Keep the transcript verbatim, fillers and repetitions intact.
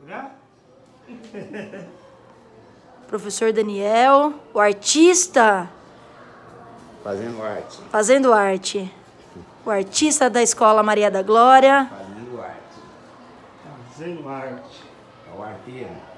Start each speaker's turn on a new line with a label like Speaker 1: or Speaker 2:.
Speaker 1: Já?
Speaker 2: Professor Daniel, o artista.
Speaker 3: Fazendo arte.
Speaker 2: Fazendo arte. O artista da Escola Maria da Glória.
Speaker 3: Fazendo arte.
Speaker 1: Fazendo arte.
Speaker 3: É o arteiro.